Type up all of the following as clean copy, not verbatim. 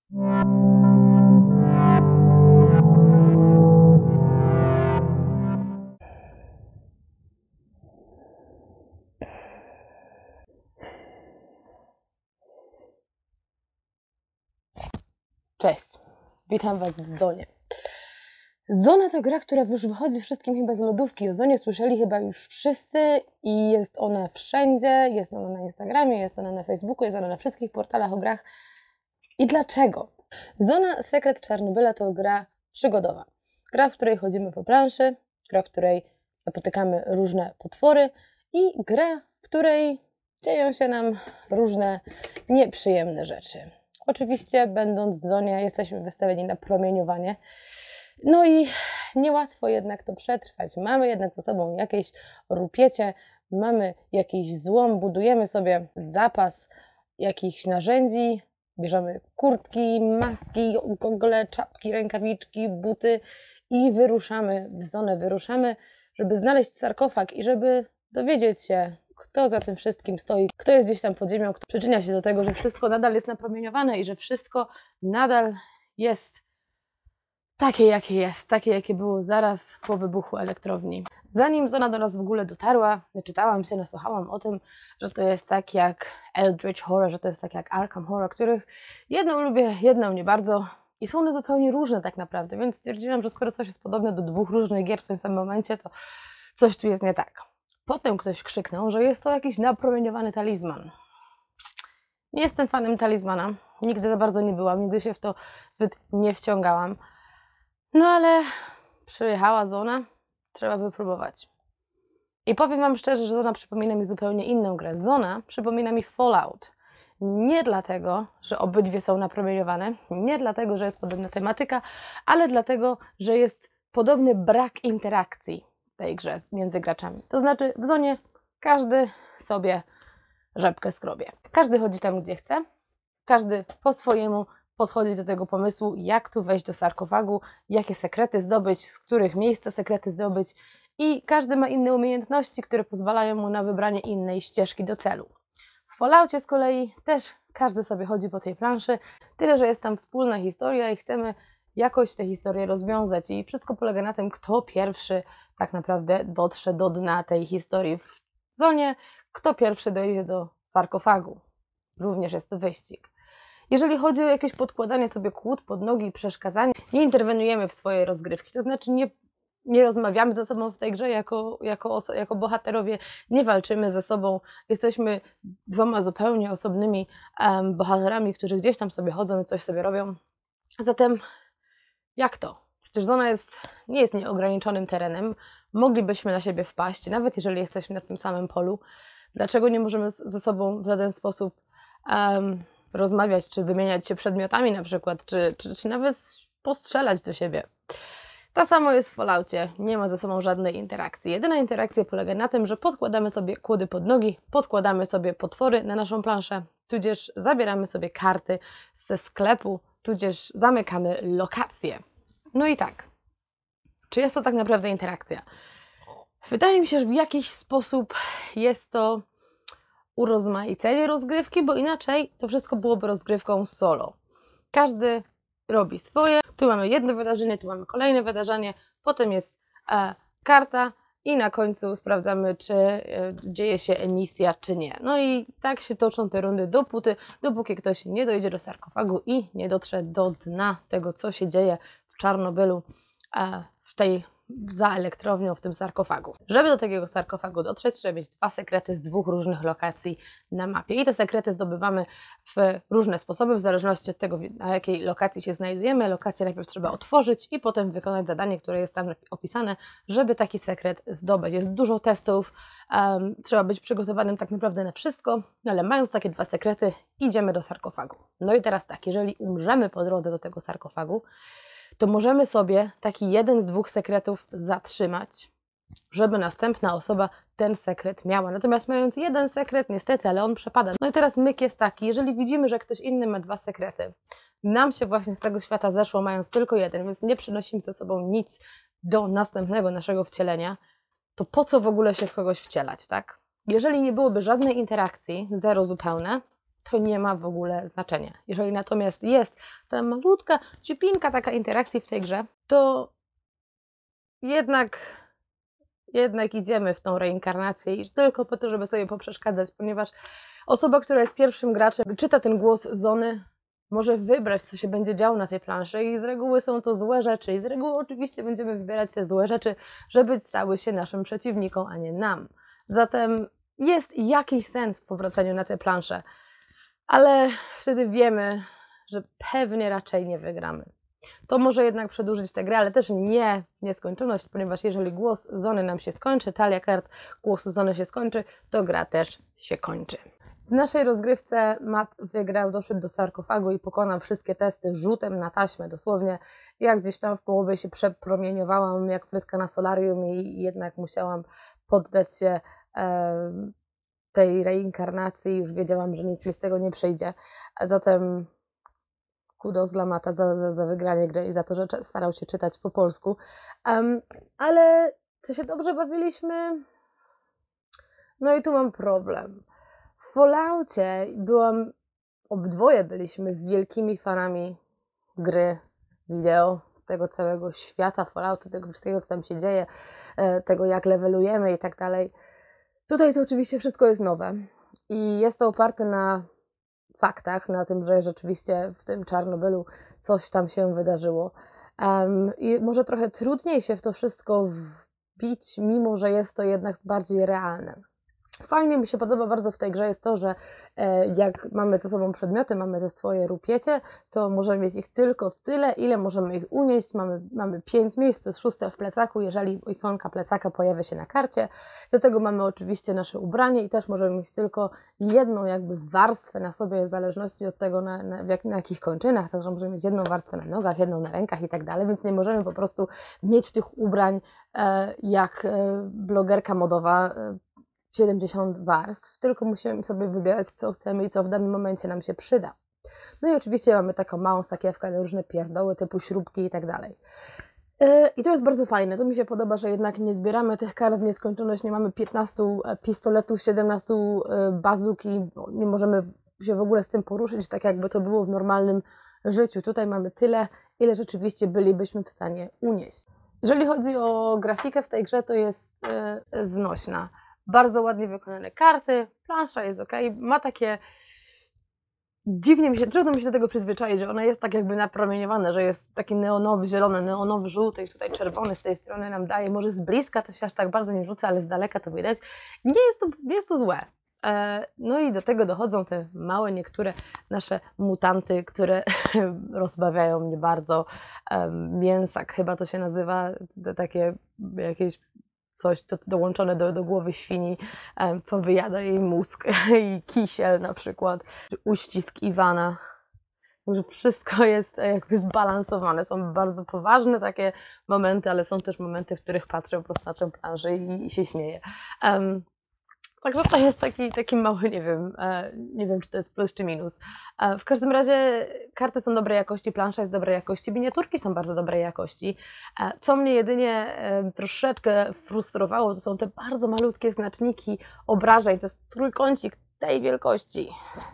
Cześć, witam Was w Zonie. Zona to gra, która już wychodzi wszystkim chyba z lodówki. O Zonie słyszeli chyba już wszyscy i jest ona wszędzie, jest ona na Instagramie, jest ona na Facebooku, jest ona na wszystkich portalach o grach. I dlaczego? Zona Sekret Czarnobyla to gra przygodowa. Gra, w której chodzimy po planszy, gra, w której napotykamy różne potwory i gra, w której dzieją się nam różne nieprzyjemne rzeczy. Oczywiście, będąc w zonie, jesteśmy wystawieni na promieniowanie. No i niełatwo jednak to przetrwać. Mamy jednak ze sobą jakieś rupiecie, mamy jakiś złom, budujemy sobie zapas jakichś narzędzi, bierzemy kurtki, maski, gogle, czapki, rękawiczki, buty i wyruszamy w zonę. Wyruszamy, żeby znaleźć sarkofag i żeby dowiedzieć się, kto za tym wszystkim stoi, kto jest gdzieś tam pod ziemią, kto przyczynia się do tego, że wszystko nadal jest napromieniowane i że wszystko nadal jest takie, jakie jest, takie, jakie było zaraz po wybuchu elektrowni. Zanim Zona do nas w ogóle dotarła, naczytałam się, nasłuchałam o tym, że to jest tak jak Eldritch Horror, że to jest tak jak Arkham Horror, których jedną lubię, jedną nie bardzo i są one zupełnie różne tak naprawdę, więc stwierdziłam, że skoro coś jest podobne do dwóch różnych gier w tym samym momencie, to coś tu jest nie tak. Potem ktoś krzyknął, że jest to jakiś napromieniowany talizman. Nie jestem fanem talizmana, nigdy za bardzo nie byłam, nigdy się w to zbyt nie wciągałam. No ale przyjechała Zona, trzeba wypróbować. I powiem Wam szczerze, że Zona przypomina mi zupełnie inną grę. Zona przypomina mi Fallout. Nie dlatego, że obydwie są napromieniowane, nie dlatego, że jest podobna tematyka, ale dlatego, że jest podobny brak interakcji w tej grze między graczami. To znaczy w Zonie każdy sobie rzepkę skrobie. Każdy chodzi tam, gdzie chce, każdy po swojemu podchodzi do tego pomysłu, jak tu wejść do sarkofagu, jakie sekrety zdobyć, z których miejsc te sekrety zdobyć i każdy ma inne umiejętności, które pozwalają mu na wybranie innej ścieżki do celu. W Falloutie z kolei też każdy sobie chodzi po tej planszy, tyle że jest tam wspólna historia i chcemy jakoś tę historię rozwiązać i wszystko polega na tym, kto pierwszy tak naprawdę dotrze do dna tej historii w Zonie, kto pierwszy dojdzie do sarkofagu. Również jest to wyścig. Jeżeli chodzi o jakieś podkładanie sobie kłód pod nogi i przeszkadzanie, nie interweniujemy w swojej rozgrywki, to znaczy nie rozmawiamy ze sobą w tej grze jako bohaterowie, nie walczymy ze sobą, jesteśmy dwoma zupełnie osobnymi bohaterami, którzy gdzieś tam sobie chodzą i coś sobie robią. Zatem jak to? Przecież Zona nie jest nieograniczonym terenem, moglibyśmy na siebie wpaść, nawet jeżeli jesteśmy na tym samym polu. Dlaczego nie możemy ze sobą w żaden sposób rozmawiać, czy wymieniać się przedmiotami na przykład, czy nawet postrzelać do siebie? To samo jest w Falloutie, nie ma ze sobą żadnej interakcji. Jedyna interakcja polega na tym, że podkładamy sobie kłody pod nogi, podkładamy sobie potwory na naszą planszę, tudzież zabieramy sobie karty ze sklepu, tudzież zamykamy lokacje. No i tak, czy jest to tak naprawdę interakcja? Wydaje mi się, że w jakiś sposób jest to urozmaicenie rozgrywki, bo inaczej to wszystko byłoby rozgrywką solo. Każdy robi swoje, tu mamy jedno wydarzenie, tu mamy kolejne wydarzenie, potem jest karta i na końcu sprawdzamy, czy dzieje się emisja, czy nie. No i tak się toczą te rundy dopóki ktoś nie dojdzie do sarkofagu i nie dotrze do dna tego, co się dzieje w Czarnobylu, za elektrownią, w tym sarkofagu. Żeby do takiego sarkofagu dotrzeć, trzeba mieć 2 sekrety z 2 różnych lokacji na mapie. I te sekrety zdobywamy w różne sposoby, w zależności od tego, na jakiej lokacji się znajdujemy. Lokację najpierw trzeba otworzyć i potem wykonać zadanie, które jest tam opisane, żeby taki sekret zdobyć. Jest dużo testów, trzeba być przygotowanym tak naprawdę na wszystko, ale mając takie 2 sekrety, idziemy do sarkofagu. No i teraz tak, jeżeli umrzemy po drodze do tego sarkofagu, to możemy sobie taki jeden z 2 sekretów zatrzymać, żeby następna osoba ten sekret miała. Natomiast mając jeden sekret, niestety, ale on przepada. No i teraz myk jest taki, jeżeli widzimy, że ktoś inny ma 2 sekrety, nam się właśnie z tego świata zeszło, mając tylko jeden, więc nie przynosimy ze sobą nic do następnego naszego wcielenia, to po co w ogóle się w kogoś wcielać, tak? Jeżeli nie byłoby żadnej interakcji, zero zupełne, to nie ma w ogóle znaczenia. Jeżeli natomiast jest ta malutka ciupinka taka interakcji w tej grze, to jednak idziemy w tą reinkarnację i tylko po to, żeby sobie poprzeszkadzać, ponieważ osoba, która jest pierwszym graczem, czyta ten głos Zony, może wybrać, co się będzie działo na tej planszy i z reguły są to złe rzeczy i z reguły oczywiście będziemy wybierać te złe rzeczy, żeby stały się naszym przeciwnikom, a nie nam. Zatem jest jakiś sens w powracaniu na tę planszę, ale wtedy wiemy, że pewnie raczej nie wygramy. To może jednak przedłużyć tę grę, ale też nie w nieskończoność, ponieważ jeżeli głos Zony nam się skończy, talia kart głosu Zony się skończy, to gra też się kończy. W naszej rozgrywce Matt wygrał, doszedł do sarkofagu i pokonał wszystkie testy rzutem na taśmę. Dosłownie jak gdzieś tam w połowie się przepromieniowałam jak płytka na solarium i jednak musiałam poddać się tej reinkarnacji. Już wiedziałam, że nic mi z tego nie przyjdzie. A zatem kudos dla Matta za wygranie gry i za to, że starał się czytać po polsku. Ale czy się dobrze bawiliśmy? No i tu mam problem. W Falloutie obydwoje byliśmy wielkimi fanami gry wideo, tego całego świata Falloutu, tego wszystkiego, co tam się dzieje, tego jak levelujemy i tak dalej. Tutaj to oczywiście wszystko jest nowe i jest to oparte na faktach, na tym, że rzeczywiście w tym Czarnobylu coś tam się wydarzyło. I może trochę trudniej się w to wszystko wbić, mimo że jest to jednak bardziej realne. Fajnie mi się podoba bardzo w tej grze jest to, że jak mamy ze sobą przedmioty, mamy te swoje rupiecie, to możemy mieć ich tylko tyle, ile możemy ich unieść. Mamy 5 miejsc plus 6 w plecaku, jeżeli ikonka plecaka pojawia się na karcie. Do tego mamy oczywiście nasze ubranie i też możemy mieć tylko jedną jakby warstwę na sobie, w zależności od tego na jakich kończynach, także możemy mieć jedną warstwę na nogach, jedną na rękach i tak dalej, więc nie możemy po prostu mieć tych ubrań jak blogerka modowa 70 warstw, tylko musimy sobie wybierać, co chcemy i co w danym momencie nam się przyda. No i oczywiście mamy taką małą sakiewkę na różne pierdoły typu śrubki i tak dalej. I to jest bardzo fajne. To mi się podoba, że jednak nie zbieramy tych kart w nieskończoność, nie mamy 15 pistoletów, 17 bazuk i nie możemy się w ogóle z tym poruszyć, tak jakby to było w normalnym życiu. Tutaj mamy tyle, ile rzeczywiście bylibyśmy w stanie unieść. Jeżeli chodzi o grafikę w tej grze, to jest znośna. Bardzo ładnie wykonane karty, plansza jest ok, ma takie... trudno mi się do tego przyzwyczaić, że ona jest tak jakby napromieniowana, że jest taki neonowy zielony, neonowy żółty i tutaj czerwony z tej strony nam daje. Może z bliska to się aż tak bardzo nie rzuca, ale z daleka to widać. Nie jest to złe. No i do tego dochodzą te małe niektóre nasze mutanty, które rozbawiają mnie bardzo. Mięsak chyba to się nazywa, to takie jakieś coś dołączone do głowy świni, co wyjada jej mózg i kisiel na przykład, uścisk Iwana. Także wszystko jest jakby zbalansowane. Są bardzo poważne takie momenty, ale są też momenty, w których patrzę po prostu na tę planżę i się śmieję. Także to jest taki mały, nie wiem, czy to jest plus czy minus. W każdym razie karty są dobrej jakości, plansza jest dobrej jakości, miniaturki są bardzo dobrej jakości. Co mnie jedynie troszeczkę frustrowało, to są te bardzo malutkie znaczniki obrażeń. To jest trójkącik tej wielkości.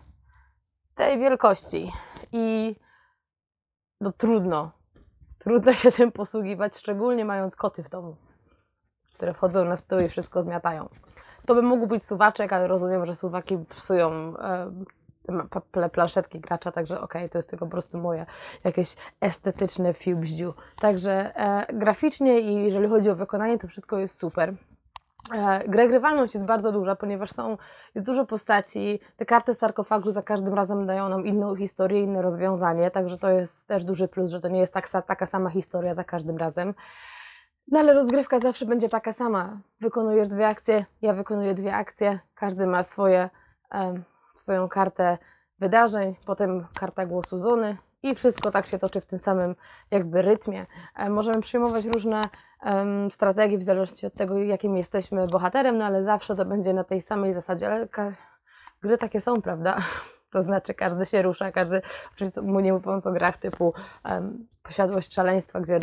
I no trudno się tym posługiwać, szczególnie mając koty w domu, które wchodzą na stół i wszystko zmiatają. To by mógł być suwaczek, ale rozumiem, że suwaki psują planszetki gracza, także okej, to jest tylko po prostu moje jakieś estetyczne fiubździu. Także graficznie i jeżeli chodzi o wykonanie, to wszystko jest super. Grywalność jest bardzo duża, ponieważ jest dużo postaci. Te karty sarkofagu za każdym razem dają nam inną historię, inne rozwiązanie, także to jest też duży plus, że to nie jest taka sama historia za każdym razem. No ale rozgrywka zawsze będzie taka sama. Wykonujesz 2 akcje, ja wykonuję 2 akcje, każdy ma swoją kartę wydarzeń, potem karta głosu Zony i wszystko tak się toczy w tym samym jakby rytmie. Możemy przyjmować różne strategie w zależności od tego, jakim jesteśmy bohaterem, no ale zawsze to będzie na tej samej zasadzie. Ale gry takie są, prawda? To znaczy każdy się rusza, każdy, oczywiście nie mówiąc o grach typu Posiadłość Szaleństwa, gdzie,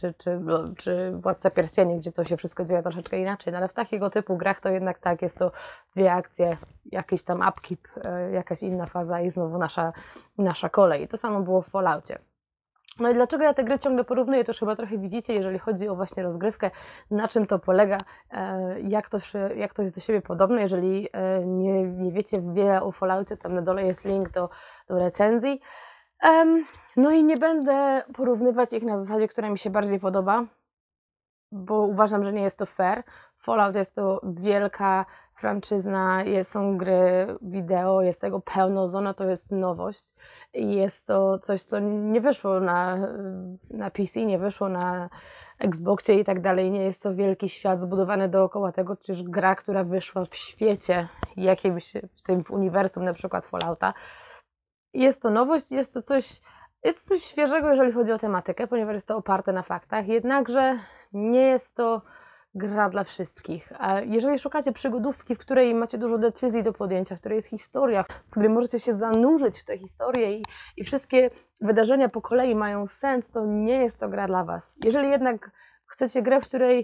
czy Władca Pierścieni, gdzie to się wszystko dzieje troszeczkę inaczej, no ale w takiego typu grach to jednak tak, jest to 2 akcje, jakiś tam upkeep, jakaś inna faza i znowu nasza kolej. To samo było w Falloutie. No i dlaczego ja te gry ciągle porównuję, to już chyba trochę widzicie, jeżeli chodzi o właśnie rozgrywkę, na czym to polega, jak to jest do siebie podobne. Jeżeli nie wiecie wiele o Falloutie, tam na dole jest link do recenzji. No i nie będę porównywać ich na zasadzie, która mi się bardziej podoba, bo uważam, że nie jest to fair. Fallout jest to wielka franczyzna, są gry wideo, jest tego pełno, Zona to jest nowość i jest to coś, co nie wyszło na PC, nie wyszło na Xboxie i tak dalej, nie jest to wielki świat zbudowany dookoła tego, czyż gra, która wyszła w świecie jakimś, w uniwersum na przykład Fallouta. Jest to nowość, jest to coś świeżego, jeżeli chodzi o tematykę, ponieważ jest to oparte na faktach, jednakże nie jest to gra dla wszystkich. A jeżeli szukacie przygodówki, w której macie dużo decyzji do podjęcia, w której jest historia, w której możecie się zanurzyć w tę historię i wszystkie wydarzenia po kolei mają sens, to nie jest to gra dla Was. Jeżeli jednak chcecie grę, w której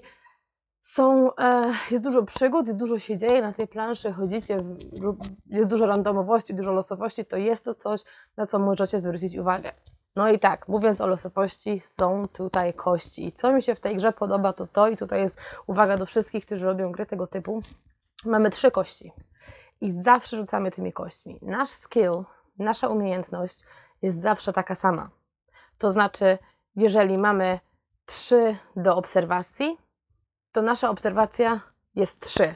jest dużo przygód, dużo się dzieje na tej planszy, chodzicie, jest dużo randomowości, dużo losowości, to jest to coś, na co możecie zwrócić uwagę. No i tak, mówiąc o losowości, są tutaj kości. I co mi się w tej grze podoba, to i tutaj jest uwaga do wszystkich, którzy robią gry tego typu. Mamy 3 kości i zawsze rzucamy tymi kośćmi. Nasz skill, nasza umiejętność jest zawsze taka sama. To znaczy, jeżeli mamy 3 do obserwacji, to nasza obserwacja jest 3.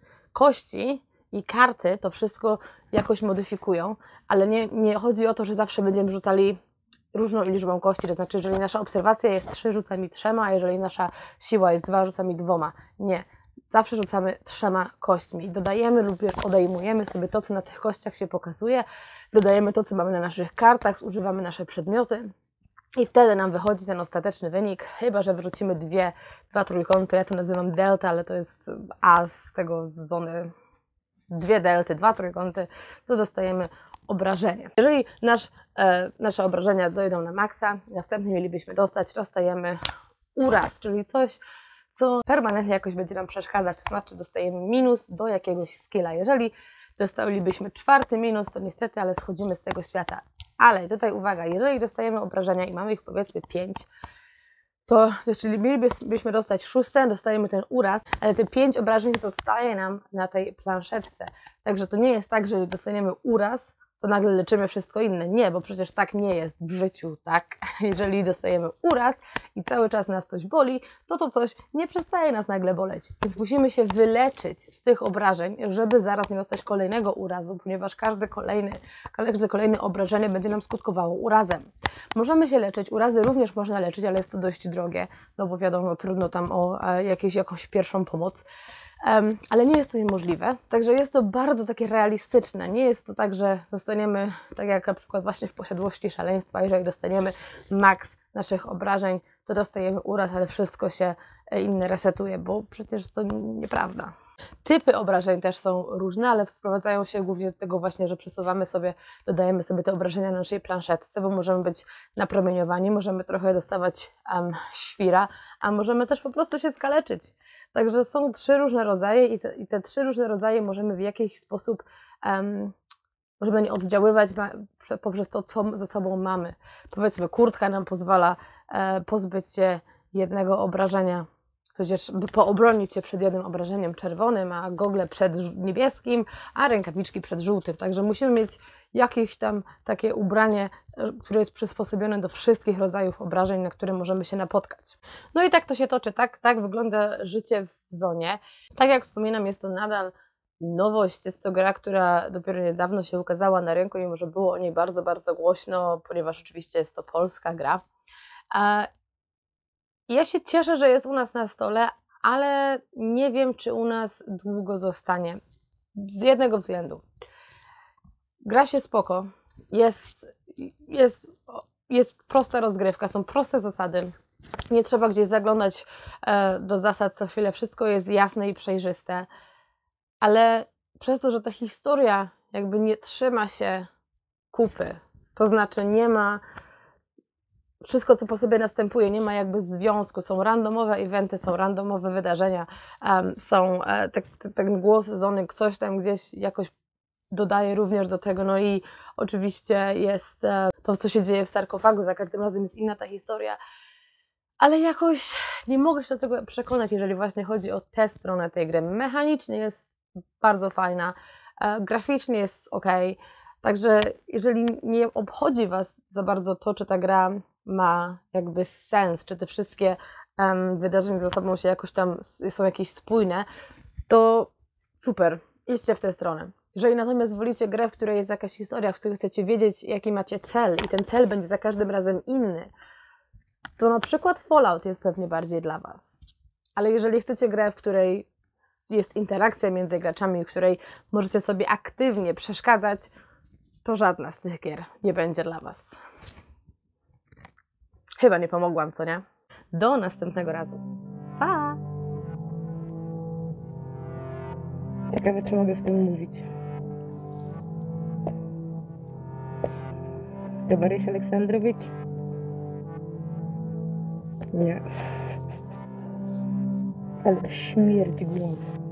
Kości i karty to wszystko jakoś modyfikują, ale nie chodzi o to, że zawsze będziemy rzucali różną liczbą kości, to znaczy, jeżeli nasza obserwacja jest 3, rzucamy 3, a jeżeli nasza siła jest 2, rzucamy 2. Nie. Zawsze rzucamy 3 kośćmi. Dodajemy lub odejmujemy sobie to, co na tych kościach się pokazuje, dodajemy to, co mamy na naszych kartach, zużywamy nasze przedmioty i wtedy nam wychodzi ten ostateczny wynik, chyba że wyrzucimy 2 trójkąty, ja to nazywam delta, ale to jest A z tego z Zony, 2 delty, 2 trójkąty, to dostajemy obrażenie. Jeżeli nasze obrażenia dojdą na maksa, następnie mielibyśmy dostajemy uraz, czyli coś, co permanentnie jakoś będzie nam przeszkadzać, to znaczy dostajemy minus do jakiegoś skilla. Jeżeli dostalibyśmy 4 minus, to niestety, ale schodzimy z tego świata. Ale tutaj uwaga, jeżeli dostajemy obrażenia i mamy ich powiedzmy 5, to jeśli mielibyśmy dostać 6, dostajemy ten uraz, ale te 5 obrażeń zostaje nam na tej planszetce. Także to nie jest tak, że dostaniemy uraz, to nagle leczymy wszystko inne. Nie, bo przecież tak nie jest w życiu, tak? Jeżeli dostajemy uraz i cały czas nas coś boli, to coś nie przestaje nas nagle boleć. Więc musimy się wyleczyć z tych obrażeń, żeby zaraz nie dostać kolejnego urazu, ponieważ każde kolejne obrażenie będzie nam skutkowało urazem. Możemy się leczyć, urazy również można leczyć, ale jest to dość drogie, no bo wiadomo, trudno tam o jakąś pierwszą pomoc. Ale nie jest to niemożliwe, także jest to bardzo takie realistyczne. Nie jest to tak, że dostaniemy, tak jak na przykład właśnie w Posiadłości Szaleństwa, jeżeli dostaniemy maks naszych obrażeń, to dostajemy uraz, ale wszystko się inne resetuje, bo przecież to nieprawda. Typy obrażeń też są różne, ale sprowadzają się głównie do tego właśnie, że dodajemy sobie te obrażenia na naszej planszetce, bo możemy być napromieniowani, możemy trochę dostawać świra, a możemy też po prostu się skaleczyć. Także są 3 różne rodzaje i te 3 różne rodzaje możemy w jakiś sposób możemy na nie oddziaływać poprzez to, co ze sobą mamy. Powiedzmy, kurtka nam pozwala pozbyć się jednego obrażenia, tudzież poobronić się przed jednym obrażeniem czerwonym, a gogle przed niebieskim, a rękawiczki przed żółtym. Także musimy mieć jakieś tam takie ubranie, które jest przysposobione do wszystkich rodzajów obrażeń, na które możemy się napotkać. No i tak to się toczy, tak wygląda życie w Zonie. Tak jak wspominam, jest to nadal nowość, jest to gra, która dopiero niedawno się ukazała na rynku, mimo że było o niej bardzo, bardzo głośno, ponieważ oczywiście jest to polska gra. Ja się cieszę, że jest u nas na stole, ale nie wiem, czy u nas długo zostanie. Z jednego względu. Gra się spoko, jest prosta rozgrywka, są proste zasady, nie trzeba gdzieś zaglądać do zasad co chwilę, wszystko jest jasne i przejrzyste, ale przez to, że ta historia jakby nie trzyma się kupy. To znaczy nie ma wszystko, co po sobie następuje, nie ma jakby związku. Są randomowe eventy, są randomowe wydarzenia, są ten głos Zony, coś tam gdzieś jakoś dodaje również do tego. No i oczywiście jest to, co się dzieje w sarkofagu. Za każdym razem jest inna ta historia. Ale jakoś nie mogę się do tego przekonać, jeżeli właśnie chodzi o tę stronę tej gry. Mechanicznie jest bardzo fajna, graficznie jest ok. Także jeżeli nie obchodzi Was za bardzo to, czy ta gra ma jakby sens, czy te wszystkie wydarzenia ze sobą się jakoś tam są jakieś spójne, to super, idźcie w tę stronę. Jeżeli natomiast wolicie grę, w której jest jakaś historia, w której chcecie wiedzieć, jaki macie cel i ten cel będzie za każdym razem inny, to na przykład Fallout jest pewnie bardziej dla Was. Ale jeżeli chcecie grę, w której jest interakcja między graczami, w której możecie sobie aktywnie przeszkadzać, to żadna z tych gier nie będzie dla Was. Chyba nie pomogłam, co nie? Do następnego razu. Pa! Ciekawe, czy mogę w tym mówić. Towaryś Aleksandrowicz? Nie. Ale śmierdzi głową.